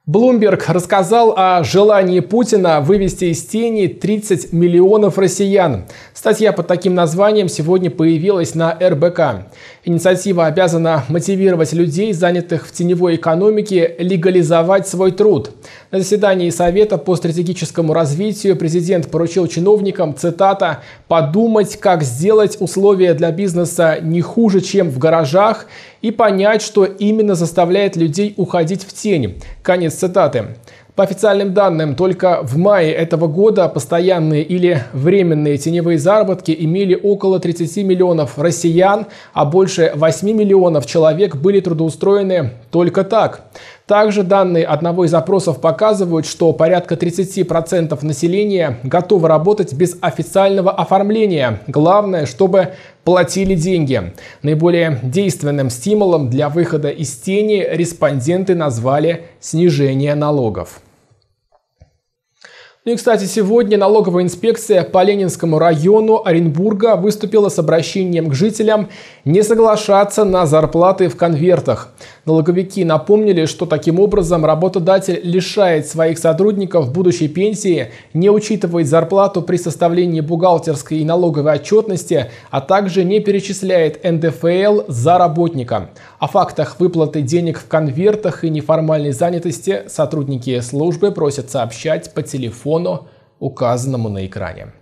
Bloomberg рассказал о желании Путина вывести из тени 30 миллионов россиян. Статья под таким названием сегодня появилась на РБК. Инициатива обязана мотивировать людей, занятых в теневой экономике, легализовать свой труд. На заседании Совета по стратегическому развитию президент поручил чиновникам, цитата, «подумать, как сделать условия для бизнеса не хуже, чем в гаражах, и понять, что именно заставляет людей уходить в тень». Конец цитаты. По официальным данным, только в мае этого года постоянные или временные теневые заработки имели около 30 миллионов россиян, а больше 8 миллионов человек были трудоустроены только так. Также данные одного из опросов показывают, что порядка 30% населения готовы работать без официального оформления. Главное, чтобы платили деньги. Наиболее действенным стимулом для выхода из тени респонденты назвали снижение налогов. Ну и, кстати, сегодня налоговая инспекция по Ленинскому району Оренбурга выступила с обращением к жителям не соглашаться на зарплаты в конвертах. Налоговики напомнили, что таким образом работодатель лишает своих сотрудников будущей пенсии, не учитывает зарплату при составлении бухгалтерской и налоговой отчетности, а также не перечисляет НДФЛ за работника. О фактах выплаты денег в конвертах и неформальной занятости сотрудники службы просят сообщать по телефону, указанному на экране.